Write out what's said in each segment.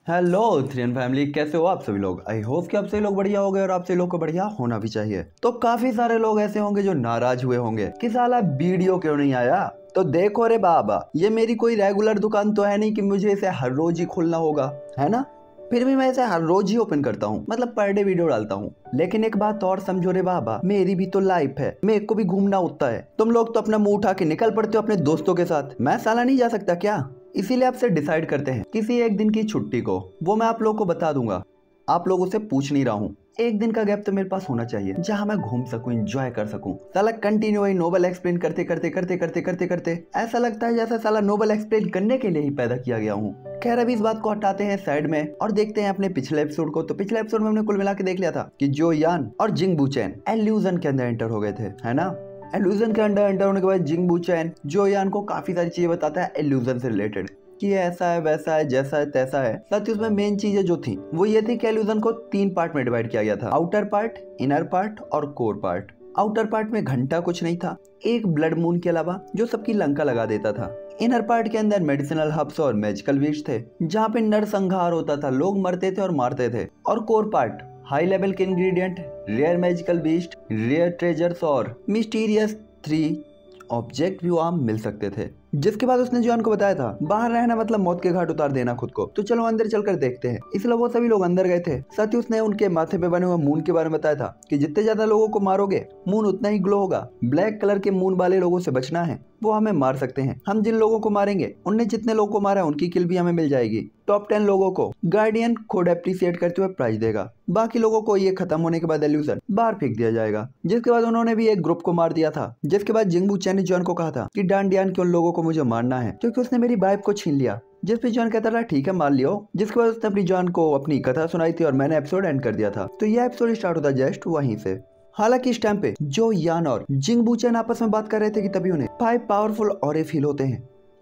Hello थ्रियन family, कैसे हो आप सभी लोग। आई होप कि आप सभी लोग बढ़िया होंगे और आप सभी लोग को बढ़िया होना भी चाहिए। तो काफी सारे लोग ऐसे होंगे जो नाराज हुए होंगे कि साला वीडियो क्यों नहीं आया। तो देखो रे बाबा, ये मेरी कोई रेगुलर दुकान तो है नहीं कि मुझे इसे हर रोज ही खोलना होगा, है ना। फिर भी मैं इसे हर रोज ही ओपन करता हूँ, मतलब पर डे वीडियो डालता हूँ। लेकिन एक बात और समझो रे बाबा, मेरी भी तो लाइफ है, मेरे को भी घूमना होता है। तुम लोग तो अपना मुंह उठा के निकल पड़ते हो अपने दोस्तों के साथ, मैं साला नहीं जा सकता क्या। इसीलिए आपसे डिसाइड करते हैं किसी एक दिन की छुट्टी को, वो मैं आप लोगों को बता दूंगा। आप लोगों से पूछ नहीं रहा हूँ, एक दिन का गैप तो मेरे पास होना चाहिए जहाँ मैं घूम सकूं, एंजॉय कर सकूं। साला कंटिन्यू वही नोबल एक्सप्लेन करते करते करते करते करते करते ऐसा लगता है जैसा साला नोबल एक्सप्लेन करने के लिए ही पैदा किया गया हूँ। खैर, अभी इस बात को हटाते हैं साइड में और देखते हैं अपने पिछले एपिसोड को। तो पिछले एपिसोड में हमने कुल मिला के देख लिया था कि जो यान और जिंग बूचैन एल्यूजन के अंदर एंटर हो गए थे, है ना। एल्यूजन के अंदर एंटर होने के बाद जिंग बूचैन जो यान को काफी सारी चीजें बताता है एल्यूजन से रिलेटेड, कि ऐसा है वैसा है जैसा है तैसा है। साथ ही उसमें मेन चीजें जो थी वो ये थी कि एल्यूजन को 3 पार्ट में डिवाइड किया गया था, आउटर पार्ट, इनर पार्ट और कोर पार्ट। आउटर पार्ट में घंटा कुछ नहीं था, एक ब्लड मून के अलावा जो सबकी लंका लगा देता था। इनर पार्ट के अंदर मेडिसिनल हब्स और मैजिकल बीस्ट थे, जहाँ पे नरसंहार होता था, लोग मरते थे और मारते थे। और कोर पार्ट हाई लेवल के ingredient, rare magical beast, rare treasures और मिस्टीरियस 3 ऑब्जेक्ट भी वहाँ मिल सकते थे। जिसके बाद उसने जॉन को बताया था बाहर रहना मतलब मौत के घाट उतार देना खुद को, तो चलो अंदर चलकर देखते हैं। इसलिए वो सभी लोग अंदर गए थे। साथ ही उसने उनके माथे पे बने हुए मून के बारे में बताया था कि जितने ज्यादा लोगों को मारोगे मून उतना ही ग्लो होगा। ब्लैक कलर के मून वाले लोगों से बचना है, वो हमें मार सकते हैं। हम जिन लोगों को मारेंगे उनने जितने लोगों को मारा है उनकी किल भी हमें मिल जाएगी। टॉप 10 लोगों को गार्डियन कोड एप्रिसिएट करते हुए प्राइज देगा, बाकी लोगों को ये खत्म होने के बाद एल्यूजन बाहर फेंक दिया जाएगा। जिसके बाद उन्होंने भी एक ग्रुप को मार दिया था। जिसके बाद जिंग बूचैन ने जॉन को कहा था कि डांडियान के उन लोगों को मुझे मारना है क्योंकि उसने मेरी वाइफ को छीन लिया। जिस पे जॉन कहता था ठीक है मार लियो। जिसके बाद उसने अपनी जॉन को अपनी कथा सुनाई थी और मैंने एपिसोड एंड कर दिया था। तो यह एपिसोड स्टार्ट होता जस्ट वहीं से। हालांकि इस टाइम पे जो यान और जिंग बूचैन आपस में बात कर रहे थे कि तभी उन्हें 5 पावरफुल ऑरे फील होते हैं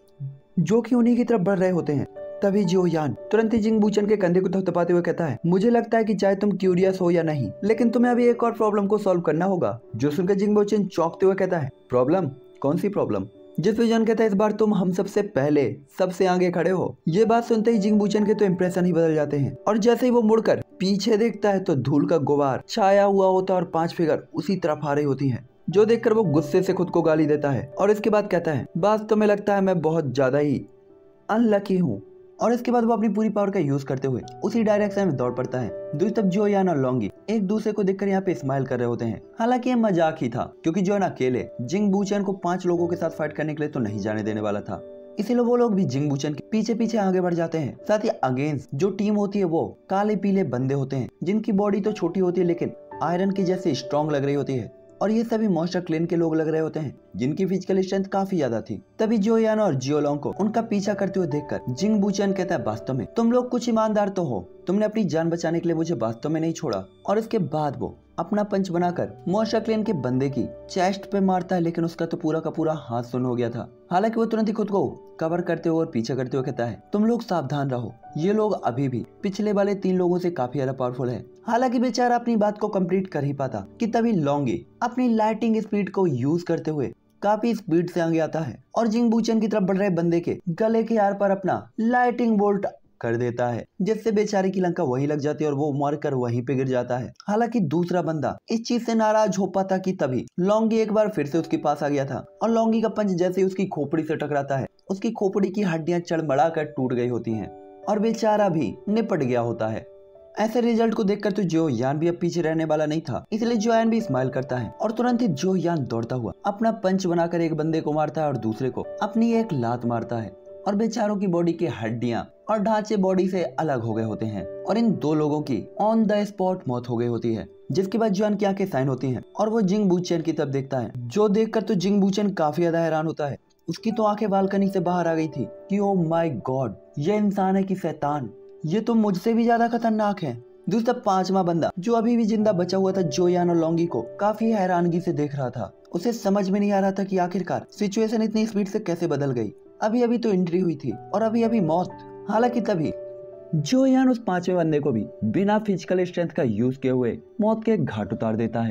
जो कि उन्हीं की तरफ बढ़ रहे होते हैं। तभी जो यान तुरंत ही जिंग बूचैन के कंधे को थपथपाते हुए कहता है, मुझे लगता है कि चाहे तुम क्यूरियस हो या नहीं, लेकिन तुम्हें अभी एक और प्रॉब्लम को सॉल्व करना होगा। जो सुनकर जिंग बूचैन चौंकते हुए कहता है, प्रॉब्लम? कौन सी प्रॉब्लम? जिस पे जॉन कहता है, इस बार तुम हम सबसे पहले सबसे आगे खड़े हो। ये बात सुनते ही जिंग बूचैन के तो इंप्रेशन ही बदल जाते हैं और जैसे ही वो मुड़कर पीछे देखता है तो धूल का गुबार छाया हुआ होता है और 5 फिगर उसी तरफ आ रही होती हैं। जो देखकर वो गुस्से से खुद को गाली देता है और इसके बाद कहता है, बस तुम्हें लगता है मैं बहुत ज्यादा ही अनलकी हूँ। और इसके बाद वो अपनी पूरी पावर का यूज करते हुए उसी डायरेक्शन में दौड़ पड़ता है। दूसरी तरफ जो यान और लॉन्गी एक दूसरे को देखकर यहाँ पे स्माइल कर रहे होते हैं। हालांकि ये मजाक ही था क्योंकि जो अकेले जिंग बूचैन को 5 लोगों के साथ फाइट करने के लिए तो नहीं जाने देने वाला था। इसीलिए वो लोग भी जिंग बूचैन के पीछे पीछे आगे बढ़ जाते हैं। साथ ही अगेंस्ट जो टीम होती है वो काले पीले बंदे होते हैं जिनकी बॉडी तो छोटी होती है लेकिन आयरन की जैसे स्ट्रॉन्ग लग रही होती है। और ये सभी मॉन्स्टर क्लेन के लोग लग रहे होते हैं जिनकी फिजिकल स्ट्रेंथ काफी ज्यादा थी। तभी जो यान और जियोलॉन्ग को उनका पीछा करते हुए देखकर जिंग बूचैन कहता है, वास्तव में तुम लोग कुछ ईमानदार तो हो, तुमने अपनी जान बचाने के लिए मुझे वास्तव में नहीं छोड़ा। और इसके बाद वो अपना पंच बनाकर मॉन्स्टर क्लेन के बंदे की चेस्ट पे मारता है, लेकिन उसका तो पूरा का पूरा हाथ सुन्न हो गया था। हालांकि वो तुरंत ही खुद को कवर करते हुए और पीछे करते हुए कहता है, तुम लोग सावधान रहो, ये लोग अभी भी पिछले वाले 3 लोगों से काफी ज्यादा पावरफुल है। हालांकि बेचारा अपनी बात को कंप्लीट कर ही पाता कि तभी लॉन्गी अपनी लाइटिंग स्पीड को यूज करते हुए काफी स्पीड से आगे आता है और जिंग बूचैन की तरफ बढ़ रहे बंदे के गले के यार पर अपना लाइटिंग बोल्ट कर देता है, जिससे बेचारे की लंका वहीं लग जाती है और वो मारकर वहीं पे गिर जाता है। हालांकि दूसरा बंदा इस चीज से नाराज हो पाता कि तभी लॉन्गी एक बार फिर से उसके पास आ गया था और लॉन्गी का पंच जैसे ही उसकी खोपड़ी से टकराता है उसकी खोपड़ी की हड्डियां चढ़बड़ा कर टूट गई होती हैं और बेचारा भी निपट गया होता है। ऐसे रिजल्ट को देखकर तो जो यान भी अब पीछे रहने वाला नहीं था, इसलिए जो यान भी स्माइल करता है और तुरंत ही जो यान दौड़ता हुआ अपना पंच बनाकर एक बंदे को मारता है और दूसरे को अपनी एक लात मारता है और बेचारों की बॉडी की हड्डियां और ढांचे बॉडी से अलग हो गए होते हैं और इन 2 लोगों की ऑन द स्पॉट मौत हो गई होती है। जिसके बाद जॉन की आंखें साइन होती हैं और वो जिंग बूचैन की तरफ देखता है। जो देखकर तो जिंग बूचैन काफी ज्यादा हैरान होता है। उसकी तो आंखें बालकनी से बाहर आ गई थी कि ओ माय गॉड, ये इंसान है कि शैतान, ये तो मुझसे भी ज्यादा खतरनाक है। दूसरा 5वां बंदा जो अभी भी जिंदा बचा हुआ था जो यान और लॉन्गी को काफी हैरानगी से देख रहा था। उसे समझ में नहीं आ रहा था कि आखिरकार सिचुएशन इतनी स्पीड से कैसे बदल गई। अभी अभी तो एंट्री हुई थी और अभी अभी मौत। हालांकि तभी जो यान उस 5वें बंदे को भी बिना फिजिकल स्ट्रेंथ का यूज किए हुए मौत के घाट उतार देता है।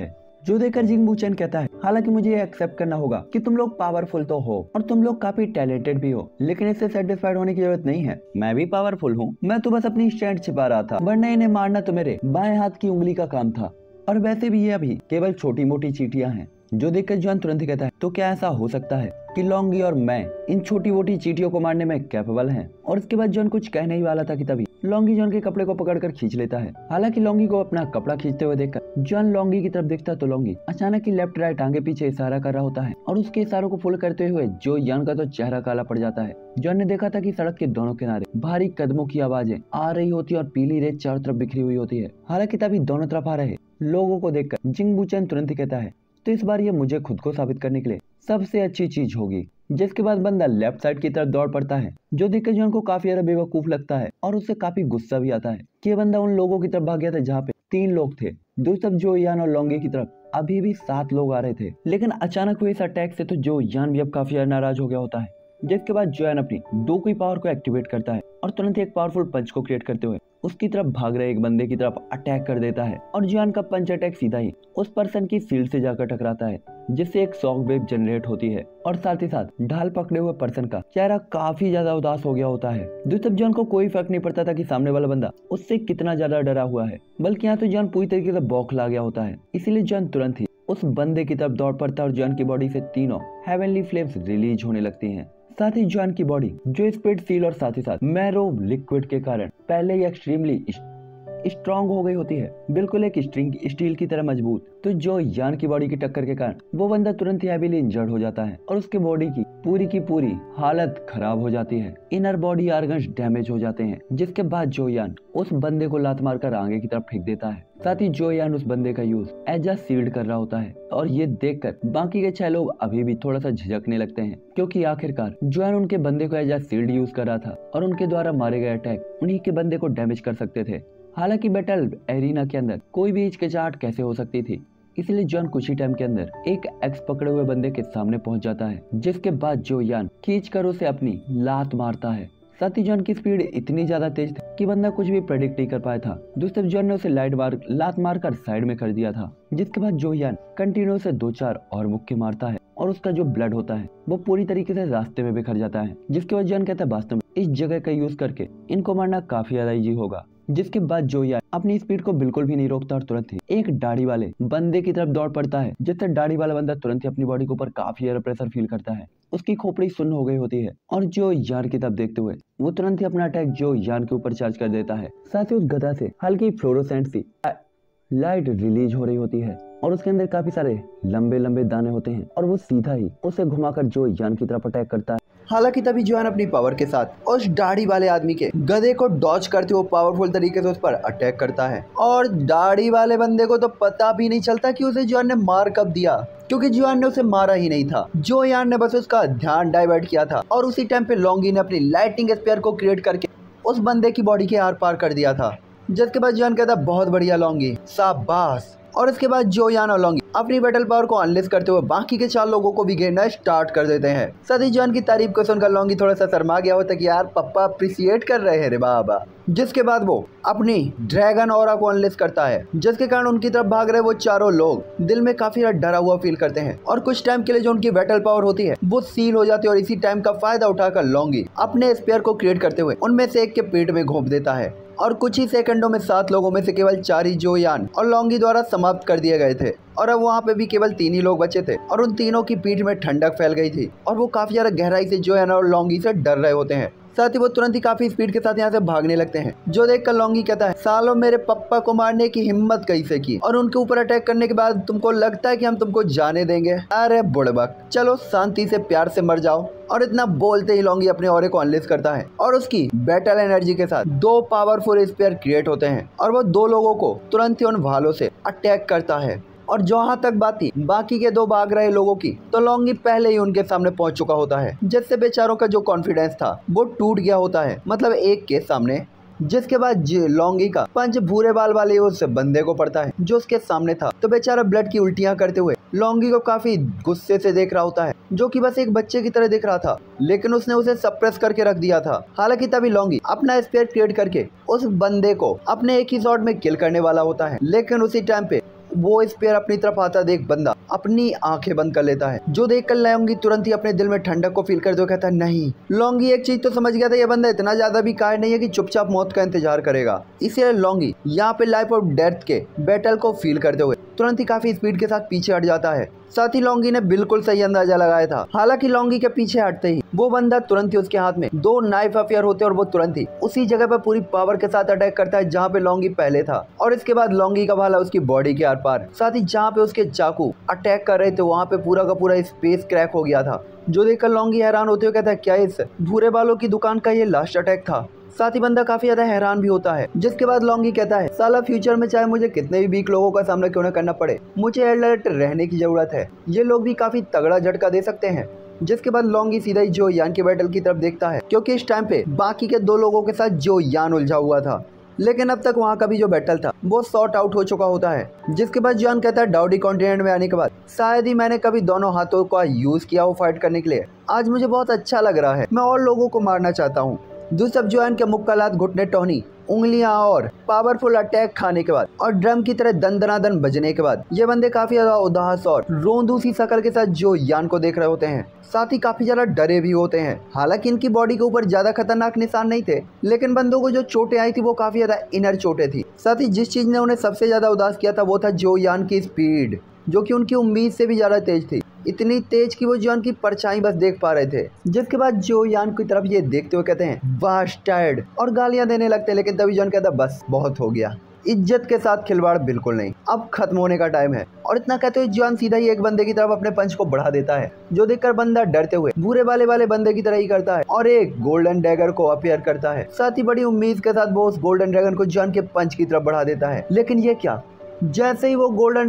जो देखकर जिंग बूचेन कहता है, हालांकि मुझे ये एक्सेप्ट करना होगा कि तुम लोग पावरफुल तो हो और तुम लोग काफी टैलेंटेड भी हो, लेकिन इससे सेटिस्फाइड होने की जरूरत नहीं है। मैं भी पावरफुल हूँ, मैं तो बस अपनी स्ट्रेंथ छिपा रहा था, वरना इन्हें मारना तो मेरे बाएं हाथ की उंगली का काम था। और वैसे भी ये अभी केवल छोटी मोटी चींटियां हैं। जो देखकर जॉन तुरंत ही कहता है, तो क्या ऐसा हो सकता है कि लॉन्गी और मैं इन छोटी मोटी चींटियों को मारने में कैपेबल हैं? और इसके बाद जॉन कुछ कहने ही वाला था कि तभी लॉन्गी जॉन के कपड़े को पकड़कर खींच लेता है। हालांकि लॉन्गी को अपना कपड़ा खींचते हुए देखकर जॉन लॉन्गी की तरफ देखता तो लॉन्गी अचानक ही लेफ्ट राइट आगे पीछे इशारा कर रहा होता है और उसके इशारों को फॉलो करते हुए जो यान का तो चेहरा काला पड़ जाता है। जॉन ने देखा था कि सड़क के दोनों किनारे भारी कदमों की आवाजें आ रही होती है और पीली रेत चारों तरफ बिखरी हुई होती है। हालांकि तभी दोनों तरफ आ रहे लोगों को देखकर जिंग बूचेन तुरंत ही कहता है, तो इस बार ये मुझे खुद को साबित करने के लिए सबसे अच्छी चीज होगी। जिसके बाद बंदा लेफ्ट साइड की तरफ दौड़ पड़ता है, जो देखकर जॉन को काफी ज्यादा बेवकूफ लगता है और उससे काफी गुस्सा भी आता है कि ये बंदा उन लोगों की तरफ भाग गया था जहाँ पे 3 लोग थे। दूसरी तरफ जो यान और लॉन्गी की तरफ अभी भी 7 लोग आ रहे थे, लेकिन अचानक हुए इस अटैक से तो जो यान भी अब काफी ज्यादा नाराज हो गया होता है। जिसके बाद जो यान अपनी दो की पावर को एक्टिवेट करता है और तुरंत एक पावरफुल पंच को क्रिएट करते हुए उसकी तरफ भाग रहे एक बंदे की तरफ अटैक कर देता है और जियान का पंच अटैक सीधा ही उस पर्सन की शील्ड से जाकर टकराता है, जिससे एक शॉक वेव जनरेट होती है और साथ ही साथ ढाल पकड़े हुए पर्सन का चेहरा काफी ज्यादा उदास हो गया होता है। दूसरी जॉन को कोई फर्क नहीं पड़ता था कि सामने वाला बंदा उससे कितना ज्यादा डरा हुआ है, बल्कि यहाँ तो जॉन पूरी तरीके से बौखला गया होता है। इसीलिए जॉन तुरंत ही उस बंदे की तरफ दौड़ पड़ता है और जॉन की बॉडी से 3 हेवनली फ्लेम्स रिलीज होने लगती हैं। साथ ही जॉन की बॉडी जो स्पिरिट सील और साथ ही साथ मैरो लिक्विड के कारण पहले ही एक्सट्रीमली स्ट्रॉन्ग हो गई होती है, बिल्कुल एक स्टील की तरह मजबूत। तो जो यान की बॉडी की टक्कर के कारण वो बंदा तुरंत ही हैवीली इंजर्ड हो जाता है और उसके बॉडी की पूरी हालत खराब हो जाती है। इनर बॉडी ऑर्गन्स डैमेज हो जाते हैं। जिसके बाद जो यान उस बंदे को लात मारकर आगे की तरफ फेंक देता है। साथ ही जो यान उस बंदे का यूज एज अ शील्ड कर रहा होता है और ये देखकर बाकी के 6 लोग अभी भी थोड़ा सा झिझकने लगते हैं, क्योंकि आखिरकार जो यान उनके बंदे को एज अ शील्ड यूज कर रहा था और उनके द्वारा मारे गए अटैक उन्हीं के बंदे को डैमेज कर सकते थे। हालांकि बैटल एरिना के अंदर कोई भी हिचकिचाहट कैसे हो सकती थी, इसलिए जॉन कुछ ही टाइम के अंदर एक एक्स पकड़े हुए बंदे के सामने पहुंच जाता है। जिसके बाद जो यान खींचकर उसे अपनी लात मारता है। साथ ही जॉन की स्पीड इतनी ज्यादा तेज थी कि बंदा कुछ भी प्रेडिक्ट नहीं कर पाया था। दूसरी जॉन ने उसे लात मारकर साइड में कर दिया था। जिसके बाद जो यान कंटिन्यू से 2-4 और मुक्के मारता है और उसका जो ब्लड होता है वो पूरी तरीके से रास्ते में बिखर जाता है। जिसके बाद जॉन कहता है वास्तव में इस जगह का यूज करके इनको मारना काफी ज्यादा इजी होगा। जिसके बाद जो यान अपनी स्पीड को बिल्कुल भी नहीं रोकता और तुरंत ही एक दाढ़ी वाले बंदे की तरफ दौड़ पड़ता है, जिससे दाढ़ी वाला बंदा तुरंत ही अपनी बॉडी के ऊपर काफी ज्यादा प्रेशर फील करता है। उसकी खोपड़ी सुन्न हो गई होती है और जो यान की तरफ देखते हुए वो तुरंत ही अपना अटैक जो यान के ऊपर चार्ज कर देता है। साथ ही उस गदा से हल्की फ्लोरोसेंट सी लाइट रिलीज हो रही होती है और उसके अंदर काफी सारे लंबे लंबे दाने होते हैं और वो सीधा ही उसे घुमाकर जो यान की तरफ अटैक करता है। हालांकि तभी जॉन अपनी पावर के साथ उस दाढ़ी वाले आदमी के गधे को डॉज करते हुए पावरफुल तरीके से उस पर अटैक करता है और दाढ़ी वाले बंदे को तो पता भी नहीं चलता कि उसे जॉन ने मार कब दिया, क्योंकि जॉन ने उसे मारा ही नहीं था। जो यान ने बस उसका ध्यान डाइवर्ट किया था और उसी टाइम पे लॉन्गी ने अपनी लाइटिंग स्पेयर को क्रिएट करके उस बंदे की बॉडी के आर पार कर दिया था। जिसके बाद जॉन कहता बहुत बढ़िया लॉन्गी, शाबाश। और इसके बाद जो यान और लॉन्गी अपनी बैटल पावर को अनलेस करते हुए बाकी के 4 लोगों को भी घेरना स्टार्ट कर देते हैं। साथ ही जॉन की तारीफ को सुनकर लॉन्गी थोड़ा सा शर्मा गया होता कि यार पप्पा अप्रिशिएट कर रहे हैं रे बाबा। जिसके बाद वो अपनी ड्रैगन ऑरा को अनलेस करता है, जिसके कारण उनकी तरफ भाग रहे वो 4 लोग दिल में काफी डरा हुआ फील करते हैं और कुछ टाइम के लिए जो उनकी बैटल पावर होती है वो सील हो जाती है। और इसी टाइम का फायदा उठाकर लॉन्गी अपने स्पेयर को क्रिएट करते हुए उनमें से एक के पेट में घोंप देता है और कुछ ही सेकंडों में 7 लोगों में से केवल 4 ही जो यान और लॉन्गी द्वारा समाप्त कर दिए गए थे और अब वहाँ पे भी केवल 3 ही लोग बचे थे और उन तीनों की पीठ में ठंडक फैल गई थी और वो काफी ज्यादा गहराई से जो यान और लॉन्गी से डर रहे होते हैं। साथ ही वो तुरंत ही काफी स्पीड के साथ यहाँ से भागने लगते हैं। जो देखकर लॉन्गी कहता है सालों मेरे पप्पा को मारने की हिम्मत कैसे की और उनके ऊपर अटैक करने के बाद तुमको लगता है कि हम तुमको जाने देंगे? अरे बुड़बक, चलो शांति से प्यार से मर जाओ। और इतना बोलते ही लॉन्गी अपने ऑरे को अनलेस करता है और उसकी बैटल एनर्जी के साथ 2 पावरफुल स्पेयर क्रिएट होते हैं और वो 2 लोगों को तुरंत ही उन भालों से अटैक करता है। और जहाँ तक बात थी बाकी के 2 भाग रहे लोगों की, तो लॉन्गी पहले ही उनके सामने पहुंच चुका होता है, जिससे बेचारों का जो कॉन्फिडेंस था वो टूट गया होता है, मतलब एक के सामने। जिसके बाद लॉन्गी का पंच भूरे बाल वाले उस बंदे को पड़ता है जो उसके सामने था, तो बेचारा ब्लड की उल्टियां करते हुए लॉन्गी को काफी गुस्से से देख रहा होता है, जो कि बस एक बच्चे की तरह दिख रहा था, लेकिन उसने उसे सप्रेस करके रख दिया था। हालांकि तभी लॉन्गी अपना स्पेयर क्रिएट करके उस बंदे को अपने एक ही शॉट में किल करने वाला होता है, लेकिन उसी टाइम पे वो स्पेयर अपनी तरफ आता देख बंदा अपनी आंखें बंद कर लेता है, जो देखकर लौंगी तुरंत ही अपने दिल में ठंडक को फील करते हुए कहता है नहीं। लौंगी एक चीज तो समझ गया था, ये बंदा इतना ज्यादा भी कायर नहीं है कि चुपचाप मौत का इंतजार करेगा। इसलिए लौंगी यहाँ पे लाइफ और डेथ के बैटल को फील करते हुए तुरंत ही काफी स्पीड के साथ पीछे हट जाता है। साथ ही लौंगी ने बिल्कुल सही अंदाजा लगाया था। हालांकि लौंगी के पीछे हटते ही वो बंदा तुरंत ही उसके हाथ में 2 नाइफ अफेयर होते हैं और वो तुरंत ही उसी जगह पर पूरी पावर के साथ अटैक करता है जहाँ पे लौंगी पहले था। और इसके बाद लौंगी का भाला उसकी बॉडी के आर पार, साथ ही जहाँ पे उसके चाकू अटैक कर रहे थे वहाँ पे पूरा का पूरा स्पेस क्रैक हो गया था, जो देखकर लौंगी हैरान होते हुए कहता है क्या इस भूरे बालों की दुकान का ये लास्ट अटैक था। साथ ही बंदा काफी ज्यादा हैरान भी होता है, जिसके बाद लौंगी कहता है साला फ्यूचर में चाहे मुझे कितने भी वीक लोगों का सामना क्यों न करना पड़े, मुझे अलर्ट रहने की जरूरत है, ये लोग भी काफी तगड़ा झटका दे सकते हैं। जिसके बाद लौंगी सीधा ही जो यान के बैटल की तरफ देखता है, क्योंकि इस टाइम पे बाकी के 2 लोगों के साथ जो यान उलझा हुआ था, लेकिन अब तक वहाँ का भी जो बैटल था वो सॉर्ट आउट हो चुका होता है। जिसके बाद जॉन कहता है डाउडी कॉन्टिनेंट में आने के बाद शायद ही मैंने कभी दोनों हाथों का यूज किया हो फाइट करने के लिए, आज मुझे बहुत अच्छा लग रहा है, मैं और लोगों को मारना चाहता हूँ। दूसरा जॉन के मुक्कालात, घुटने, टोहनी, उंगलियां और पावरफुल अटैक खाने के बाद और ड्रम की तरह दन बजने के बाद ये बंदे काफी ज्यादा उदास और रोंदू सी शकल के साथ जो यान को देख रहे होते हैं, साथ ही काफी ज्यादा डरे भी होते हैं। हालांकि इनकी बॉडी के ऊपर ज्यादा खतरनाक निशान नहीं थे, लेकिन बंदों को जो चोटें आई थी वो काफी ज्यादा इनर चोटें थी। साथ ही जिस चीज ने उन्हें सबसे ज्यादा उदास किया था वो था जो यान की स्पीड, जो कि उनकी उम्मीद से भी ज्यादा तेज थी, इतनी तेज कि वो जॉन की परछाई बस देख पा रहे थे। जिसके बाद जो यान की तरफ ये देखते हुए कहते हैं बास्टर्ड और गालियां देने लगते हैं, लेकिन तभी जॉन कहता है बस बहुत हो गया, इज्जत के साथ खिलवाड़ बिल्कुल नहीं, अब खत्म होने का टाइम है। और इतना कहते हुए जॉन सीधा ही एक बंदे की तरफ अपने पंच को बढ़ा देता है, जो देखकर बंदा डरते हुए भूरे वाले बंदे की तरह ही करता है और एक गोल्डन डैगर को अपीयर करता है। साथ ही बड़ी उम्मीद के साथ वो उस गोल्डन ड्रैगन को जॉन के पंच की तरफ बढ़ा देता है, लेकिन ये क्या, जैसे ही वो गोल्डन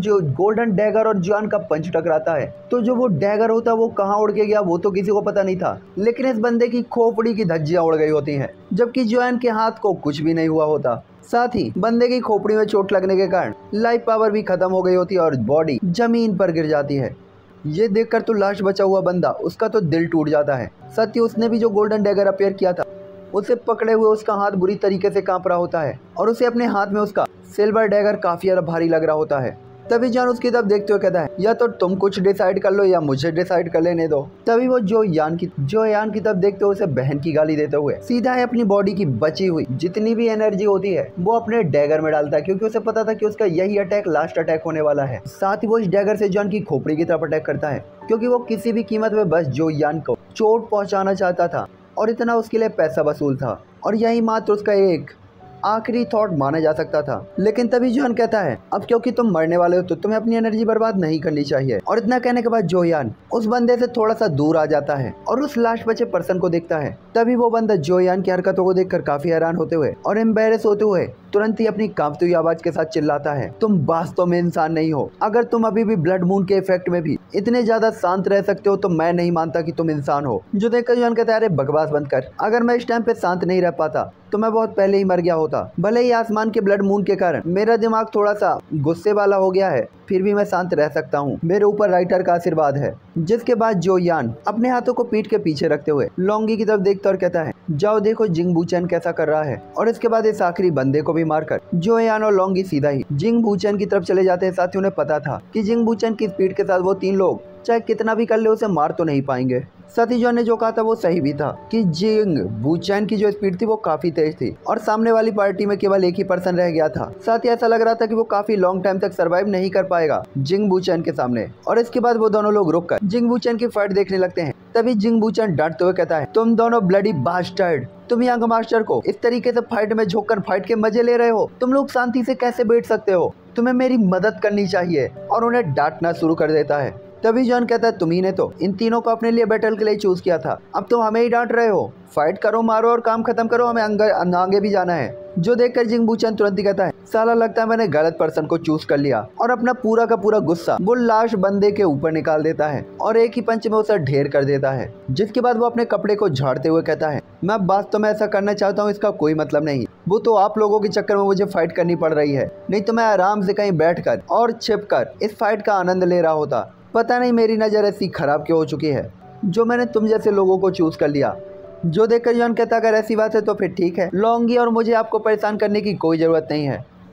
डैगर और जॉन का पंच टकराता है तो जो वो डैगर होता है वो कहाँ उड़ के गया वो तो किसी को पता नहीं था, लेकिन इस बंदे की खोपड़ी की धज्जियां उड़ गई होती हैं, जबकि जॉन के हाथ को कुछ भी नहीं हुआ होता। साथ ही बंदे की खोपड़ी में चोट लगने के कारण लाइफ पावर भी खत्म हो गई होती है और बॉडी जमीन पर गिर जाती है। ये देखकर तो लाश बचा हुआ बंदा, उसका तो दिल टूट जाता है। साथ ही उसने भी जो गोल्डन डैगर अपीयर किया था उसे पकड़े हुए उसका हाथ बुरी तरीके से कांप रहा होता है और उसे अपने हाथ में उसका सिल्वर डैगर काफी ज्यादा भारी लग रहा होता है। तभी जॉन उसकी तरफ देखते हुए कहता है या तो तुम कुछ डिसाइड कर लो या मुझे डिसाइड कर लेने दो। तभी वो जो यान की तरफ देखते हुए उसे बहन की गाली देते हुए सीधा है अपनी बॉडी की बची हुई जितनी भी एनर्जी होती है वो अपने डैगर में डालता है, क्योंकि उसे पता था कि उसका यही अटैक लास्ट अटैक होने वाला है। साथ ही वो इस डैगर से जॉन की खोपड़ी की तरफ अटैक करता है, क्योंकि वो किसी भी कीमत में बस जो यान को चोट पहुंचाना चाहता था और इतना उसके लिए पैसा वसूल था और यही मात्र उसका एक आखिरी थॉट माना जा सकता था। लेकिन तभी जॉन कहता है अब क्योंकि तुम मरने वाले हो तो तुम्हें अपनी एनर्जी बर्बाद नहीं करनी चाहिए। और इतना कहने के बाद जोयान उस बंदे से थोड़ा सा दूर आ जाता है और उस लास्ट बचे पर्सन को देखता है। तभी वो बंदा जोयान की हरकतों को देखकर काफी हैरान होते हुए और एम्बेरस होते हुए तुरंत ही अपनी कांपती हुई आवाज के साथ चिल्लाता है तुम वास्तव में इंसान नहीं हो। अगर तुम अभी भी ब्लड मून के इफेक्ट में भी इतने ज्यादा शांत रह सकते हो तो मैं नहीं मानता कि तुम इंसान हो। जो देखकर जॉन कहता है अरे बकवास बंद कर, अगर मैं इस टाइम पे शांत नहीं रह पाता तो मैं बहुत पहले ही मर गया होता। भले ही आसमान के ब्लड मून के कारण मेरा दिमाग थोड़ा सा गुस्से वाला हो गया है, फिर भी मैं शांत रह सकता हूँ, मेरे ऊपर राइटर का आशीर्वाद है। जिसके बाद जोयान अपने हाथों को पीठ के पीछे रखते हुए लौंगी की तरफ देखता और कहता है जाओ देखो जिंग बूचैन कैसा कर रहा है। और इसके बाद इस आखिरी बंदे को भी मारकर जोयान और लौंगी सीधा ही जिंग बूचैन की तरफ चले जाते हैं। साथ ही उन्हें पता था कि जिंग बूचैन की स्पीड के साथ वो 3 लोग चाहे कितना भी कर ले उसे मार तो नहीं पाएंगे। साथ ही जॉन ने जो कहा था वो सही भी था कि जिंग बूचैन की जो स्पीड थी वो काफी तेज थी और सामने वाली पार्टी में केवल एक ही पर्सन रह गया था। साथ ही ऐसा लग रहा था कि वो काफी लॉन्ग टाइम तक सरवाइव नहीं कर पाएगा जिंग बूचैन के सामने। और इसके बाद वो दोनों लोग रुककर जिंग बूचैन की फाइट देखने लगते हैं। तभी जिंग बूचैन डांटते हुए कहता है तुम दोनों ब्लडी बास्टर्ड, तुम यंग मास्टर को इस तरीके से फाइट में झोंककर फाइट के मजे ले रहे हो, तुम लोग शांति से कैसे बैठ सकते हो, तुम्हें मेरी मदद करनी चाहिए। और उन्हें डांटना शुरू कर देता है। तभी जॉन कहता है तुम्ही ने तो इन तीनों को अपने लिए बैटल के लिए चूज किया था, अब तुम हमें ही डांट रहे हो, फाइट करो, मारो और काम खत्म करो, हमें आगे भी जाना है। जो देखकर जिंग बूचैन तुरंत ही कहता है साला लगता है मैंने गलत पर्सन को चूज कर लिया। और अपना पूरा का पूरा गुस्सा वो लाश बंदे के ऊपर निकाल देता है और एक ही पंच में उसे ढेर कर देता है। जिसके बाद वो अपने कपड़े को झाड़ते हुए कहता है मैं वास्तव में ऐसा करना चाहता हूँ, इसका कोई मतलब नहीं, वो तो आप लोगों के चक्कर में मुझे फाइट करनी पड़ रही है, नहीं तो मैं आराम से कहीं बैठ कर और छिप कर इस फाइट का आनंद ले रहा होता। पता नहीं मेरी नज़र ऐसी खराब क्यों हो चुकी है जो मैंने तुम जैसे लोगों को चूज कर लिया। जो देखकर जॉन कहता अगर ऐसी बात है तो फिर ठीक है, लौंगी और मुझे आपको परेशान करने की कोई ज़रूरत नहीं है।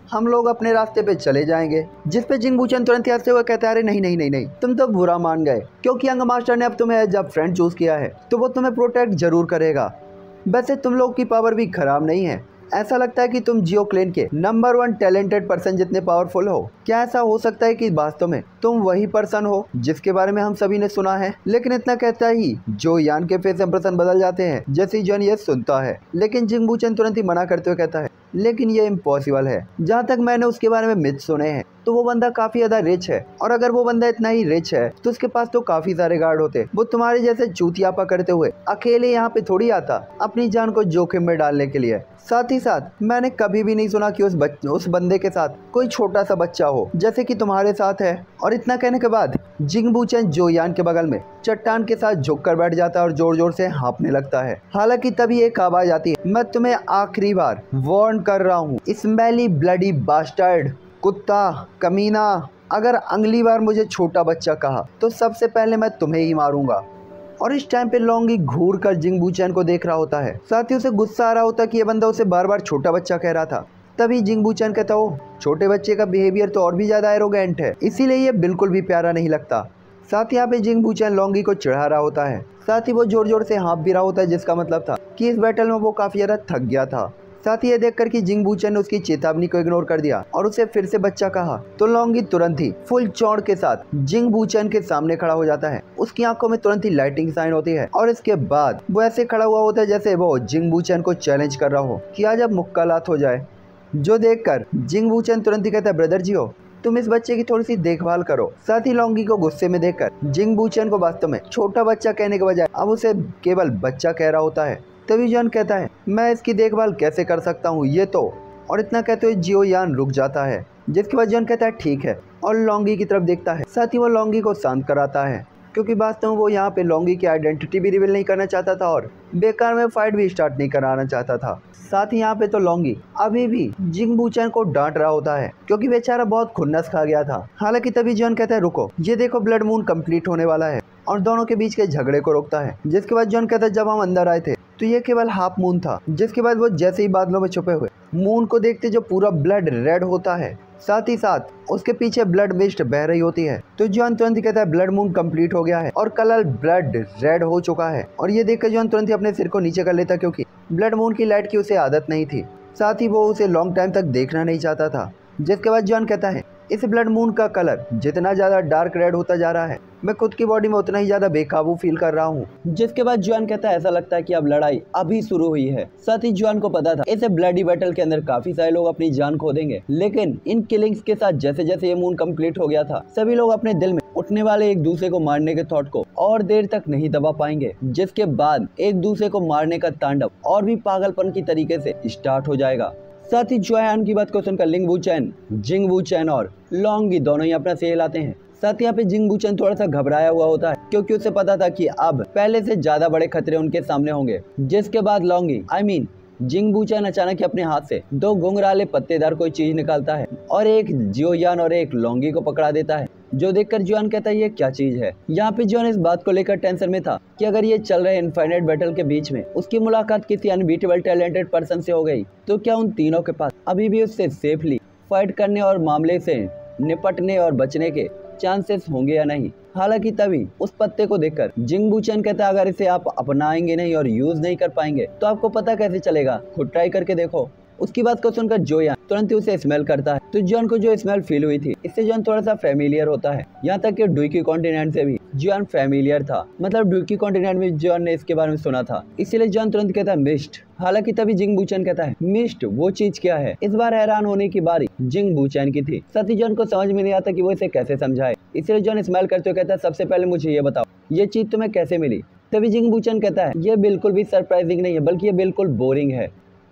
हम लोग अपने रास्ते पे चले जाएंगे। जिस पे जिंग बूचन तुरंत हंसते हुए कहता है, अरे नहीं नहीं नहीं नहीं, तुम तो बुरा मान गए, क्योंकि यंग मास्टर ने अब तुम्हें जब फ्रेंड चूज किया है तो वो तुम्हें प्रोटेक्ट जरूर करेगा। वैसे तुम लोग की पावर भी खराब नहीं है, ऐसा लगता है कि तुम जियो क्लेन के नंबर 1 टैलेंटेड पर्सन जितने पावरफुल हो। क्या ऐसा हो सकता है कि वास्तव में तुम वही पर्सन हो जिसके बारे में हम सभी ने सुना है? लेकिन इतना कहता ही जो यान के फेस इंप्रेशन बदल जाते हैं जैसे ही जॉन ये सुनता है। लेकिन जिंग बूचन तुरंत ही मना करते हुए कहता है, लेकिन ये इम्पॉसिबल है। जहाँ तक मैंने उसके बारे में मिथ सुने हैं तो वो बंदा काफी ज्यादा रिच है, और अगर वो बंदा इतना ही रिच है तो उसके पास तो काफी सारे गार्ड होते। वो तुम्हारे जैसे चूतियापा करते हुए अकेले यहाँ पे थोड़ी आता अपनी जान को जोखिम में डालने के लिए। साथ ही साथ मैंने कभी भी नहीं सुना कि उस बंदे के साथ कोई छोटा सा बच्चा हो जैसे कि तुम्हारे साथ है। और इतना कहने के बाद जिंग बूचन जो यान के बगल में चट्टान के साथ झुक कर बैठ जाता है और जोर जोर से हाँफने लगता है। हालांकि तभी एक आवाज आती है, मैं तुम्हें आखिरी बार वार्न कर रहा हूँ, स्मेली ब्लडी बास्टर्ड, कुत्ता, कमीना, अगर अगली बार मुझे छोटा बच्चा कहा तो सबसे पहले मैं तुम्हें ही मारूंगा। और इस टाइम पे लोंगी घूर कर जिंग बूचन को देख रहा होता है। साथ ही उसे गुस्सा आ रहा होता कि ये बंदा उसे बार बार छोटा बच्चा कह रहा था। तभी जिंग बूचन कहता हो, छोटे बच्चे का बिहेवियर तो और भी ज्यादा एरोगेंट है, इसीलिए ये बिल्कुल भी प्यारा नहीं लगता। साथ ही यहाँ पे जिंग बूचन लोंगी को चिढ़ा रहा होता है। साथ ही वो जोर जोर से हाँफ भी रहा होता है, जिसका मतलब था कि इस बैटल में वो काफी ज्यादा थक गया था। साथ ही ये देखकर कि जिंग बूचन ने उसकी चेतावनी को इग्नोर कर दिया और उसे फिर से बच्चा कहा तो लोंगी तुरंत ही फुल चौड़ के साथ जिंग बूचन के सामने खड़ा हो जाता है। उसकी आंखों में तुरंत ही लाइटिंग साइन होती है और इसके बाद वो ऐसे खड़ा हुआ होता है जैसे वो जिंग बूचन को चैलेंज कर रहा हो कि आज अब मुक्कालात हो जाए। जो देखकर जिंग बूचन तुरंत ही कहता है, ब्रदर जी हो, तुम इस बच्चे की थोड़ी सी देखभाल करो। साथ ही लोंगी को गुस्से में देखकर जिंग बूचन को वास्तव में छोटा बच्चा कहने के बजाय अब उसे केवल बच्चा कह रहा होता है। तभी जॉन कहता है, मैं इसकी देखभाल कैसे कर सकता हूँ ये तो। और इतना कहते हुए जियो यान रुक जाता है, जिसके बाद जॉन कहता है ठीक है, और लोंगी की तरफ देखता है। साथ ही वो लोंगी को शांत कराता है, क्योंकि वास्तव में वो यहाँ पे लोंगी की आइडेंटिटी भी रिवील नहीं करना चाहता था और बेकार में फाइट भी स्टार्ट नहीं कराना चाहता था। साथ ही यहाँ पे तो लोंगी अभी भी जिंग बूचन को डांट रहा होता है, क्योंकि बेचारा बहुत खुन्नस खा गया था। हालांकि तभी जॉन कहता है, रुको, ये देखो ब्लड मून कंप्लीट होने वाला है, और दोनों के बीच के झगड़े को रोकता है। जिसके बाद जॉन कहता है, जब हम अंदर आए थे तो ये केवल हाफ मून था। जिसके बाद वो जैसे ही बादलों में छुपे हुए मून को देखते जो पूरा ब्लड रेड होता है, साथ ही साथ उसके पीछे ब्लड मिस्ट बह रही होती है। तो जॉन तुरंत ही कहता है, ब्लड मून कंप्लीट हो गया है और कलर ब्लड रेड हो चुका है। और ये देखकर जॉन तुरंत ही अपने सिर को नीचे कर लेता, क्योंकि ब्लड मून की लाइट की उसे आदत नहीं थी। साथ ही वो उसे लॉन्ग टाइम तक देखना नहीं चाहता था। जिसके बाद जॉन कहता है, इस ब्लड मून का कलर जितना ज्यादा डार्क रेड होता जा रहा है, मैं खुद की बॉडी में उतना ही ज्यादा बेकाबू फील कर रहा हूँ। जिसके बाद जॉन कहता है, ऐसा लगता है कि अब लड़ाई अभी शुरू हुई है। साथ ही जॉन को पता था इस ब्लडी बैटल के अंदर काफी सारे लोग अपनी जान खो देंगे, लेकिन इन किलिंग्स के साथ जैसे जैसे ये मून कंप्लीट हो गया था, सभी लोग अपने दिल में उठने वाले एक दूसरे को मारने के थॉट को और देर तक नहीं दबा पाएंगे। जिसके बाद एक दूसरे को मारने का तांडव और भी पागलपन की तरीके से स्टार्ट हो जाएगा। साथ ही जोयान की बात को सुनकर लिंग बूचन, जिंग बूचन और लोंगी दोनों ही अपना सेल आते हैं। साथ ही यहाँ पे जिंग बूचन थोड़ा सा घबराया हुआ होता है, क्योंकि उसे पता था कि अब पहले से ज्यादा बड़े खतरे उनके सामने होंगे। जिसके बाद लोंगी जिंग बूचन अचानक अपने हाथ से दो घुंघराले पत्तेदार कोई चीज निकालता है और एक जियोयान और एक लोंगी को पकड़ा देता है। जो देखकर जॉन कहता है, ये क्या चीज है। यहाँ पे जॉन इस बात को लेकर टेंशन में था कि अगर ये चल रहे इनफाइनाइट बैटल के बीच में उसकी मुलाकात किसी अनबीटेबल टैलेंटेड पर्सन से हो गई तो क्या उन तीनों के पास अभी भी उससे सेफली फाइट करने और मामले से निपटने और बचने के चांसेस होंगे या नहीं। हालांकि तभी उस पत्ते को देखकर जिंग बूचन कहता है, अगर इसे आप अपनाएंगे नहीं और यूज नहीं कर पाएंगे तो आपको पता कैसे चलेगा, खुद ट्राई करके देखो। उसकी बात को सुनकर जोयान तुरंत ही उसे स्मेल करता है। तो जॉन को जो स्मेल फील हुई थी, इससे जॉन थोड़ा सा फेमिलियर होता है। यहाँ तक कि ड्यूकी कॉन्टिनेंट से भी जॉन फेमिलियर था, मतलब ड्यूकी कॉन्टिनेंट में जॉन ने इसके बारे में सुना था, इसीलिए जॉन तुरंत कहता है, मिस्ट। हालांकि तभी जिंग बूचन कहता है, मिस्ट वो चीज क्या है। इस बार हैरान होने की बारी जिंग बूचन की थी। साथ ही जॉन को समझ में नहीं आता कि वो इसे कैसे समझाए, इसलिए जॉन स्मेल करते हुए कहता है, सबसे पहले मुझे ये बताओ, ये चीज तुम्हें कैसे मिली। तभी जिंग बूचन कहता है, ये बिल्कुल भी सरप्राइजिंग नहीं है, बल्कि ये बिल्कुल बोरिंग है।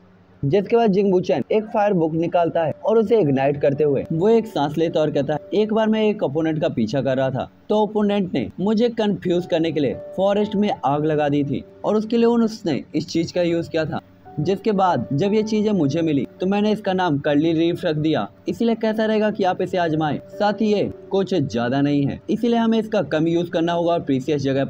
जिसके बाद जिंग बूचन एक फायर बुक निकालता है और उसे इग्नाइट करते हुए वो एक सांस लेता और कहता है, एक बार मैं एक ओपोनेंट का पीछा कर रहा था, तो ओपोनेंट ने मुझे कंफ्यूज करने के लिए फॉरेस्ट में आग लगा दी थी और उसके लिए उसने इस चीज का यूज किया था। जिसके बाद जब ये चीजें मुझे मिली तो मैंने इसका नाम कर्ली रीफ रख दिया, इसीलिए कैसा रहेगा कि आप इसे आजमाएं। साथ ही ये कुछ ज्यादा नहीं है, इसीलिए हमें इसका कम यूज करना होगा और प्रीसियस जगह पर।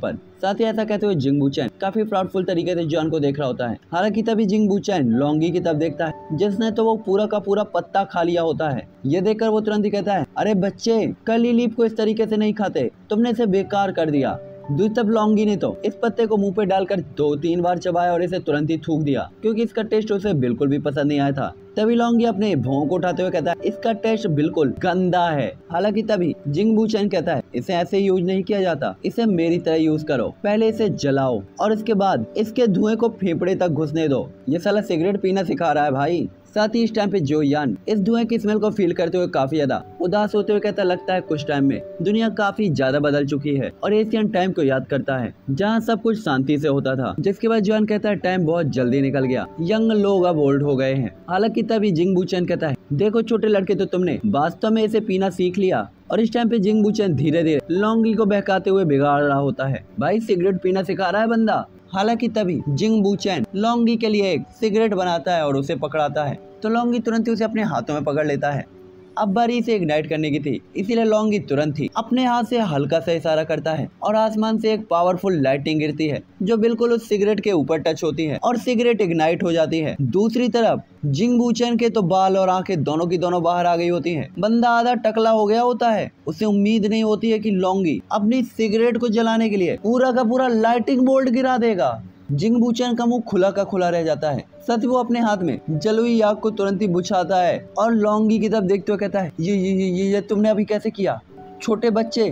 साथ ही ऐसा कहते हुए जिंग बूचैन काफी प्राउडफुल तरीके से जॉन को देख रहा होता है। हालांकि तभी जिंग बूचैन लॉन्गी की तरफ देखता है जिसने तो वो पूरा का पूरा पत्ता खा लिया होता है। ये देखकर वो तुरंत ही कहता है, अरे बच्चे, कली लीफ को इस तरीके से नहीं खाते, तुमने इसे बेकार कर दिया। दूसरी तरफ लॉन्गी ने तो इस पत्ते को मुंह पे डालकर 2-3 बार चबाया और इसे तुरंत ही थूक दिया क्योंकि इसका टेस्ट उसे बिल्कुल भी पसंद नहीं आया था। तभी लॉन्गी अपने भौं को उठाते हुए कहता है, इसका टेस्ट बिल्कुल गंदा है। हालांकि तभी जिंग बूचैन कहता है, इसे ऐसे यूज नहीं किया जाता, इसे मेरी तरह यूज करो। पहले इसे जलाओ और इसके बाद इसके धुएं को फेफड़े तक घुसने दो। ये साला सिगरेट पीना सिखा रहा है भाई। साथ ही इस टाइम पे जो यान इस धुएं की स्मेल को फील करते हुए काफी ज्यादा उदास होते हुए कहता, लगता है कुछ टाइम में दुनिया काफी ज्यादा बदल चुकी है और एशियन टाइम को याद करता है जहाँ सब कुछ शांति से होता था। जिसके बाद जॉन कहता है, टाइम बहुत जल्दी निकल गया, यंग लोग अब ओल्ड हो गए हैं। हालांकि तभी जिंग बूचैन कहता है, देखो छोटे लड़के, तो तुमने वास्तव में इसे पीना सीख लिया। और इस टाइम पे जिंग बूचैन धीरे धीरे लॉन्गी को बहकाते हुए बिगाड़ रहा होता है। भाई सिगरेट पीना सिखा रहा है बंदा। हालांकि तभी जिंग बूचैन लॉन्गी के लिए एक सिगरेट बनाता है और उसे पकड़ाता है तो लॉन्गी तुरंत ही उसे अपने हाथों में पकड़ लेता है। अब बारी इसे इग्नाइट करने की थी, इसीलिए लॉन्गी तुरंत ही अपने हाथ से हल्का सा इशारा करता है और आसमान से एक पावरफुल लाइटिंग गिरती है जो बिल्कुल उस सिगरेट के ऊपर टच होती है और सिगरेट इग्नाइट हो जाती है। दूसरी तरफ जिंग बूचैन के तो बाल और आंखें दोनों की दोनों बाहर आ गई होती हैं। बंदा आधा टकला हो गया होता है। उसे उम्मीद नहीं होती है कि लॉन्गी अपनी सिगरेट को जलाने के लिए पूरा का पूरा लाइटिंग बोल्ट गिरा देगा। जिंग बूचैन का मुंह खुला का खुला रह जाता है। सच वो अपने हाथ में जली हुई आग को तुरंत ही बुझाता है और लॉन्गी की तरफ देखते हुए कहता है, ये तुमने अभी कैसे किया? छोटे बच्चे,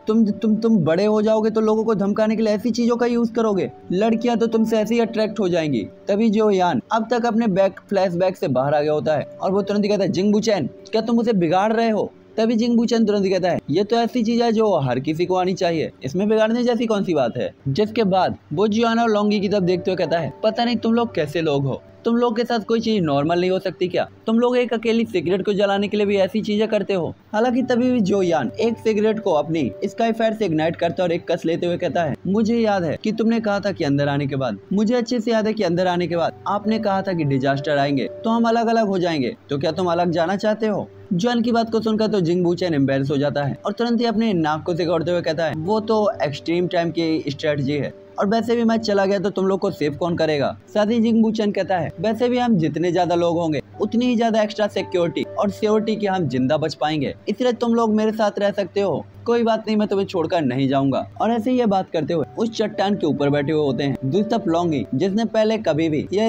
तुम बड़े हो जाओगे तो लोगों को धमकाने के लिए ऐसी चीजों का यूज करोगे। लड़कियां तो तुमसे ऐसे ही अट्रैक्ट हो जाएंगी। तभी जो यान अब तक अपने फ्लैशबैक से बाहर आ गया होता है और वो तुरंत ही कहता है, जिंग बूचैन, क्या तुम उसे बिगाड़ रहे हो? तभी जिंग बूचैन तुरंत कहता है, ये तो ऐसी चीज है जो हर किसी को आनी चाहिए, इसमें बिगाड़ने जैसी कौन सी बात है। जिसके बाद वो जियान और लॉन्गी की तरफ देखते हुए कहता है, पता नहीं तुम लोग कैसे लोग हो, तुम लोग के साथ कोई चीज नॉर्मल नहीं हो सकती क्या? तुम लोग एक अकेली सिगरेट को जलाने के लिए भी ऐसी चीजें करते हो। हालांकि तभी भी जो यान एक सिगरेट को अपनी स्काई फायर से इग्नाइट करता और एक कस लेते हुए कहता है, मुझे याद है कि तुमने कहा था कि अंदर आने के बाद, मुझे अच्छे से याद है कि अंदर आने के बाद आपने कहा था कि डिजास्टर आएंगे तो हम अलग अलग हो जाएंगे, तो क्या तुम अलग जाना चाहते हो? जॉन की बात को सुनकर तो जिंग बूचैन एम्बैरेस हो जाता है और तुरंत ही अपने नाक को सिकोड़ते हुए कहता है, वो तो एक्सट्रीम टाइम की स्ट्रेटजी है और वैसे भी मैं चला गया तो तुम लोग को सेव कौन करेगा। साथ ही जिंग बूचैन कहता है, वैसे भी हम जितने ज्यादा लोग होंगे उतनी ही ज्यादा एक्स्ट्रा सिक्योरिटी और सिक्योरिटी की हम जिंदा बच पाएंगे, इसलिए तुम लोग मेरे साथ रह सकते हो, कोई बात नहीं, मैं तुम्हें छोड़कर नहीं जाऊंगा। और ऐसे ही ये बात करते हुए उस चट्टान के ऊपर बैठे हुए होते हैं दूसरी तरफ लॉन्गी, जिसने पहले कभी भी यह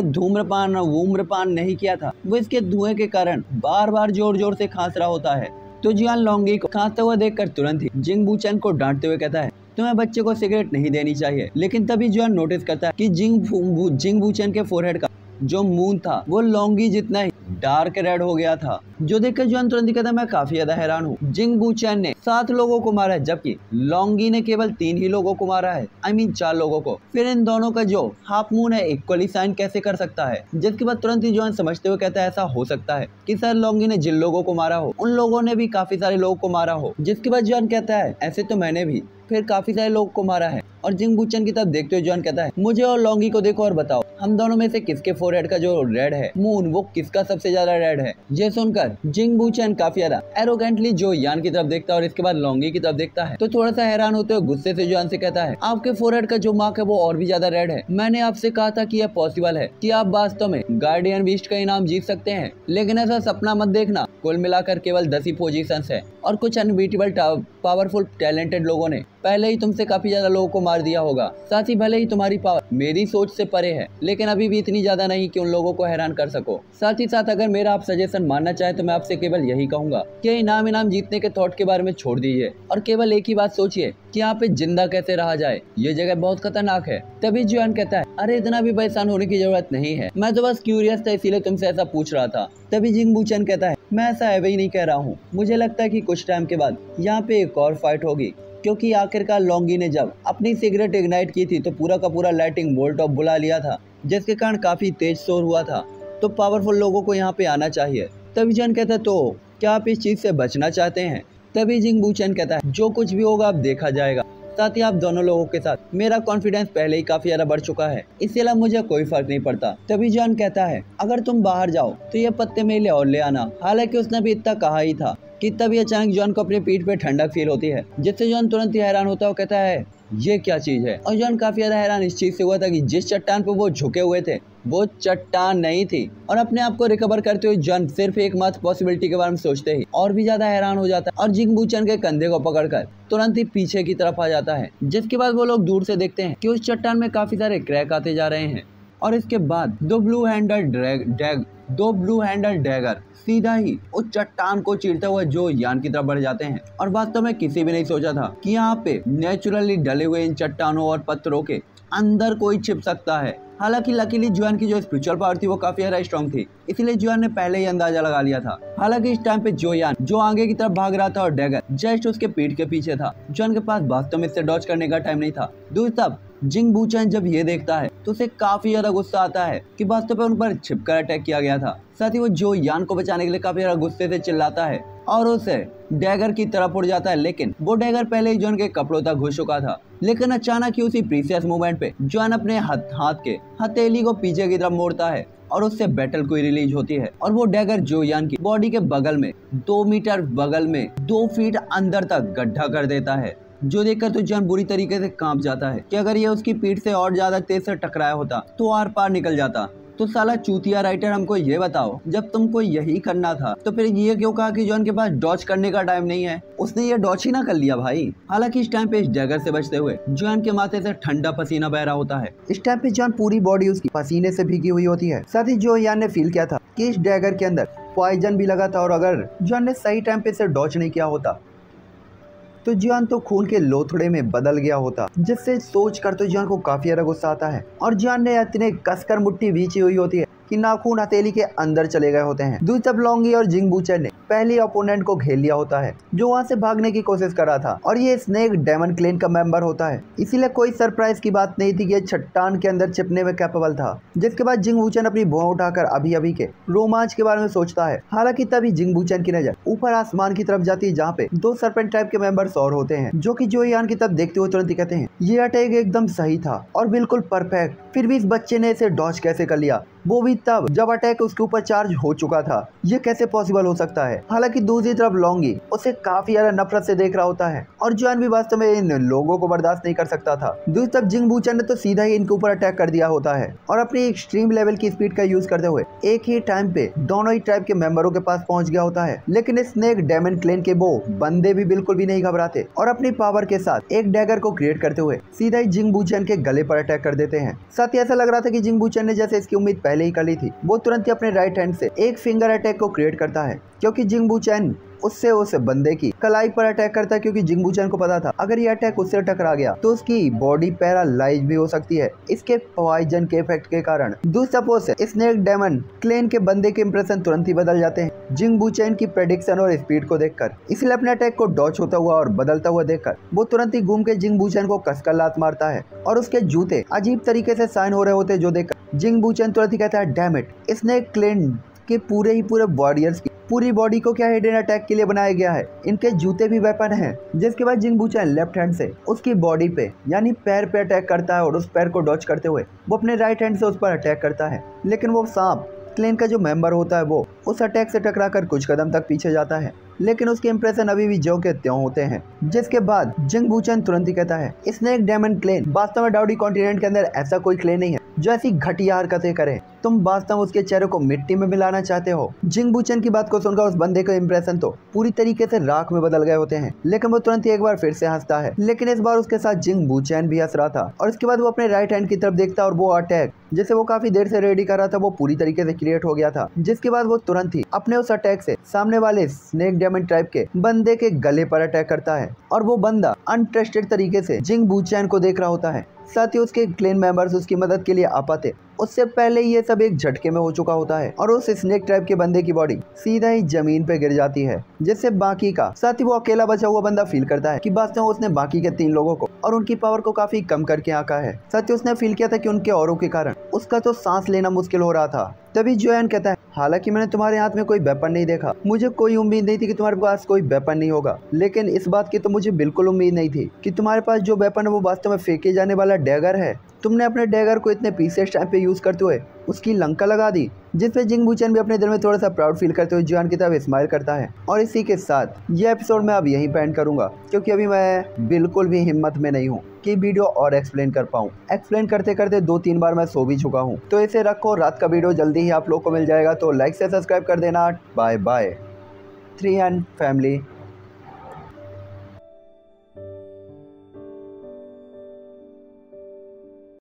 धूम्रपान नहीं किया था। वो इसके धुएं के कारण बार बार जोर जोर से खांस रहा होता है। तो जियान लॉन्गी को खांसते हुए देखकर तुरंत ही जिंग बूचैन को डांटते हुए कहता है, तुम्हें बच्चे को सिगरेट नहीं देनी चाहिए। लेकिन तभी जियान नोटिस करता है कि जिंग बूचैन के फोरहेड का जो मून था वो लॉन्गी जितना ही डार्क रेड हो गया था, जो देखकर जॉन तुरंत कहता है, मैं काफी ज्यादा हैरान हूँ। जिंग बूचैन ने 7 लोगों को मारा है जबकि लॉन्गी ने केवल 3 ही लोगों को मारा है, 4 लोगों को। फिर इन दोनों का जो हाफ मून है इक्वली साइन कैसे कर सकता है? जिसके बाद तुरंत ही जॉन समझते हुए कहता है, ऐसा हो सकता है कि शायद लॉन्गी ने जिन लोगों को मारा हो उन लोगों ने भी काफी सारे लोगों को मारा हो। जिसके बाद जॉन कहता है, ऐसे तो मैंने भी फिर काफी सारे लोगों को मारा है। और जिंग बूचैन की तरफ देखते हुए जॉन कहता है, मुझे और लॉन्गी को देखो और बताओ, हम दोनों में से किसके फोरहेड का जो रेड है मून वो किसका सबसे ज्यादा रेड है? ये सुनकर जिंग बूचैन काफी ज्यादा एरोगेंटली जो यान की तरफ देखता है और इसके बाद लॉन्गी की तरफ देखता है तो थोड़ा सा हैरान होते हुए गुस्से से जॉन से कहता है, आपके फोरहेड का जो मार्क है वो और भी ज्यादा रेड है। मैंने आपसे कहा था कि यह पॉसिबल है कि आप वास्तव में गार्डियन बीस्ट का इनाम जीत सकते हैं, लेकिन ऐसा सपना मत देखना। कुल मिलाकर केवल 10 ही पोजीशंस है और कुछ अनबीटेबल पावरफुल टैलेंटेड लोगों ने पहले ही तुमसे काफी ज्यादा लोगों को मार दिया होगा। साथ ही भले ही तुम्हारी पावर मेरी सोच से परे है लेकिन अभी भी इतनी ज्यादा नहीं कि उन लोगों को हैरान कर सको। साथ ही साथ अगर मेरा आप सजेशन मानना चाहे तो मैं आपसे केवल यही कहूंगा कि इनाम जीतने के थॉट के बारे में छोड़ दीजिए और केवल एक ही बात सोचिए कि यहाँ पे जिंदा कैसे रहा जाए। ये जगह बहुत खतरनाक है। तभी जॉन कहता है, अरे इतना भी परेशान होने की जरूरत नहीं है, मैं तो बस क्यूरियस था इसीलिए तुमसे ऐसा पूछ रहा था। तभी जिंग बूचैन कहता है, मैं ऐसा है ही नहीं कह रहा हूँ, मुझे लगता है कि कुछ टाइम के बाद यहाँ पे एक और फाइट होगी, क्योंकि आखिरकार लॉन्गी ने जब अपनी सिगरेट इग्नाइट की थी तो पूरा का पूरा लाइटिंग बोल्ट ऑफ बुला लिया था, जिसके कारण काफी तेज शोर हुआ था, तो पावरफुल लोगों को यहाँ पे आना चाहिए। तभी जॉन कहता है, तो क्या आप इस चीज से बचना चाहते हैं? तभी जिंग बूचैन कहता है, जो कुछ भी होगा अब देखा जाएगा। साथ ही आप दोनों लोगों के साथ मेरा कॉन्फिडेंस पहले ही काफी ज्यादा बढ़ चुका है, इसके अलावा मुझे कोई फर्क नहीं पड़ता। तभी जॉन कहता है, अगर तुम बाहर जाओ तो ये पत्ते मेले और ले आना। हालांकि उसने भी इतना कहा ही था कि तभी अचानक जॉन को अपनी पीठ पे ठंडक फील होती है, जिससे जॉन तुरंत ही हैरान होता है और कहता है, ये क्या चीज है। और जॉन काफी ज्यादा हैरान इस चीज से हुआ था कि जिस चट्टान पर वो झुके हुए थे वो चट्टान नहीं थी। और अपने आप को रिकवर करते हुए जॉन सिर्फ एकमात्र पॉसिबिलिटी के बारे में सोचते ही और भी ज्यादा हैरान हो जाता है और जिंग बूचेन के कंधे को पकड़कर तुरंत ही पीछे की तरफ आ जाता है। जिसके बाद वो लोग दूर से देखते हैं कि उस चट्टान में काफी सारे क्रैक आते जा रहे हैं और इसके बाद दो ब्लू हैंडल डैगर सीधा ही उस चट्टान को चीरते हुए जो यान की तरफ बढ़ जाते हैं। और वास्तव में किसी भी नहीं सोचा था कि यहाँ पे नेचुरली डले हुए इन चट्टानों और पत्थरों के अंदर कोई छिप सकता है। हालांकि लकीली जुआन की जो स्पिरिचुअल पावर थी वो काफी ज्यादा स्ट्रॉन्ग थी, इसलिए जुआन ने पहले ही अंदाजा लगा लिया था। हालांकि इस टाइम पे जोयान जो आगे की तरफ भाग रहा था और डैगर जस्ट उसके पीठ के पीछे था। जुआन के पास वास्तव में इससे डॉज करने का टाइम नहीं था। दूसरी तरफ जिंग बूचेन जब ये देखता है तो उसे काफी ज्यादा गुस्सा आता है कि वास्तव में उन पर छिपकर अटैक किया गया था। साथ ही वो जो यान को बचाने के लिए काफी ज्यादा गुस्से से चिल्लाता है और उसे डैगर की तरफ उड़ जाता है। लेकिन वो डैगर पहले ही जॉन के कपड़ों तक घुस चुका था। लेकिन अचानक ही उसी प्रीसियस मूवमेंट पे जॉन अपने हाथ के हथेली को पीछे की तरफ मोड़ता है और उससे बैटल कोई रिलीज होती है और वो डैगर जोयान की बॉडी के बगल में 2 मीटर बगल में 2 फीट अंदर तक गड्ढा कर देता है। जो देखकर तो जॉन बुरी तरीके से कांप जाता है कि अगर ये उसकी पीठ से और ज्यादा तेज से टकराया होता तो आर पार निकल जाता। तो साला चूतिया राइटर हमको ये बताओ, जब तुमको यही करना था तो फिर ये क्यों कहा कि जॉन के पास डॉज करने का टाइम नहीं है। उसने ये डॉज ही ना कर लिया भाई। हालांकि इस टाइम पे इस डैगर से बचते हुए जॉन के माथे से ठंडा पसीना बह रहा होता है। इस टाइम पे जॉन पूरी बॉडी उसकी पसीने से भीगी हुई होती है। साथ ही जोयान ने फील किया था कि इस डैगर के अंदर पॉइजन भी लगा था और अगर जॉन ने सही टाइम पे इसे डॉज नहीं किया होता तो जॉन तो खून के लोथड़े में बदल गया होता। जिससे सोच कर तो जॉन को काफी ज्यादा गुस्सा आता है और जॉन ने इतने कसकर मुट्ठी बीची हुई होती है कि नाखून हथेली के अंदर चले गए होते हैं। दूसरी तरफ लोंगी और जिंग बूचेन ने पहले ओपोनेंट को घेर लिया होता है जो वहां से भागने की कोशिश कर रहा था और ये स्नेक डेमन क्लेन का मेंबर होता है, इसीलिए कोई सरप्राइज की बात नहीं थी कि ये चट्टान के अंदर छिपने में कैपेबल था। जिसके बाद जिंग बूचेन अपनी भुआ उठाकर अभी के रोमांच के बारे में सोचता है। हालांकि तभी जिंग बूचेन की नजर ऊपर आसमान की तरफ जाती है जहाँ पे 2 सर्पेंट टाइप के मेंबर्स और होते हैं जो कि जोयान की तरफ देखते हुए तुरंत ही कहते हैं ये अटैक एकदम सही था और बिल्कुल परफेक्ट। फिर भी इस बच्चे ने इसे डॉज कैसे कर लिया, वो भी तब जब अटैक उसके ऊपर चार्ज हो चुका था। ये कैसे पॉसिबल हो सकता है। हालांकि दूसरी तरफ लोंगी उसे काफी ज्यादा नफरत से देख रहा होता है और जॉन भी वास्तव में इन लोगों को बर्दाश्त नहीं कर सकता था। दूसरी तरफ जिंग बूचेन ने तो सीधा ही इनके ऊपर अटैक कर दिया होता है और अपनी एक्सट्रीम लेवल की स्पीड का यूज करते हुए एक ही टाइम पे दोनों ही ट्राइब के मेंबरों के पास पहुंच गया होता है। लेकिन स्नेक डेमन क्लेन के वो बंदे भी बिल्कुल भी नहीं घबराते और अपनी पावर के साथ एक डैगर को क्रिएट करते हुए सीधा ही जिंग बूचेन के गले पर अटैक कर देते हैं। साथ ही ऐसा लग रहा था कि जिंग बूचेन ने जैसे इसकी उम्मीद पहले ही कर ली थी, वो तुरंत ही अपने राइट हैंड से एक फिंगर अटैक को क्रिएट करता है क्योंकि जिंग बूचेन उससे उस बंदे की कलाई पर अटैक करता है क्योंकि जिंग बूचेन को पता था अगर ये अटैक उससे टकरा गया तो उसकी बॉडी पैरालाइज भी हो सकती है इसके पॉइजन के इफेक्ट के कारण। दूसरा पोस्ट से स्नेक डेमन क्लेन के बंदे के इंप्रेशन तुरंत ही बदल जाते हैं जिंग बूचेन की प्रेडिक्शन और स्पीड को देखकर। इसलिए अपने अटैक को डॉच होता हुआ और बदलता हुआ देखकर वो तुरंत ही घूम के जिंग बूचेन को कसकर लात मारता है और उसके जूते अजीब तरीके से साइन हो रहे होते जो देखकर जिंग बूचेन तुरंत ही कहता है डैम इट, स्नेक क्लेन के पूरे वॉरियर्स की पूरी बॉडी को क्या हिडन अटैक के लिए बनाया गया है, इनके जूते भी वेपन हैं। जिसके बाद जिंग बूचेन लेफ्ट हैंड से उसकी बॉडी पे यानी पैर पे अटैक करता है और उस पैर को डॉच करते हुए वो अपने राइट हैंड से उस पर अटैक करता है। लेकिन वो सांप क्लेन का जो मेंबर होता है वो उस अटैक से टकराकर कुछ कदम तक पीछे जाता है, लेकिन उसके इंप्रेशन अभी भी ज्यों के त्यों होते हैं। जिसके बाद जिंग बूचेन तुरंत ही कहता है स्नेक डेमन क्लेन वास्तव में डाउडी कॉन्टिनेंट के अंदर ऐसा कोई क्लेन नहीं है जो ऐसी घटिया हरकतें करे। तुम वास्तव में उसके चेहरे को मिट्टी में मिलाना चाहते हो। जिंग बूचेन की बात को सुनकर उस बंदे का इंप्रेशन तो पूरी तरीके से राख में बदल गए होते हैं, लेकिन वो तुरंत ही एक बार फिर से हंसता है। लेकिन इस बार उसके साथ जिंग बूचेन भी हंस रहा था और इसके बाद वो अपने राइट हैंड की तरफ देखता और वो अटैक जिसे वो काफी देर से रेडी कर रहा था वो पूरी तरीके से क्रिएट हो गया था। जिसके बाद वो तुरंत ही अपने उस अटैक से सामने वाले स्नेक डेमन ट्राइब के बंदे के गले पर अटैक करता है और वो बंदा अनट्रस्टेड तरीके से जिंग बूचेन को देख रहा होता है। साथ ही उसके क्लेन मेंबर्स उसकी मदद के लिए आ पाते उससे पहले ये सब एक झटके में हो चुका होता है और उस स्नेक ट्राइब के बंदे की बॉडी सीधा ही जमीन पे गिर जाती है, जिससे बाकी का साथ ही वो अकेला बचा हुआ बंदा फील करता है कि वास्तव में उसने बाकी के 3 लोगों को और उनकी पावर को काफी कम करके आंका है। साथ ही उसने फील किया था कि उनके औरों के कारण उसका तो सांस लेना मुश्किल हो रहा था। तभी जोयान कहता है हालांकि मैंने तुम्हारे हाथ में कोई वेपन नहीं देखा, मुझे कोई उम्मीद नहीं थी कि तुम्हारे पास कोई वेपन नहीं होगा, लेकिन इस बात की तो मुझे बिल्कुल उम्मीद नहीं थी कि तुम्हारे पास जो वेपन है वो वास्तव में फेंके जाने वाला डैगर है। तुमने अपने डैगर को इतने प्रीसियस टाइम पे यूज करते हुए उसकी लंका लगा दी। जिसपे जिंग बूचेन भी अपने दिल में थोड़ा सा प्राउड फील करते हुए जोयान की तरफ स्माइल करता है। और इसी के साथ ये एपिसोड मैं अब यहीं पे एंड करूंगा क्योंकि अभी मैं बिल्कुल भी हिम्मत में नहीं हूँ कि वीडियो और एक्सप्लेन कर पाऊँ। एक्सप्लेन करते करते 2-3 बार मैं सो भी चुका हूँ। तो इसे रखो, रात का वीडियो जल्दी ही आप लोग को मिल जाएगा। तो लाइक से सब्सक्राइब कर देना। Bye bye 3 and family.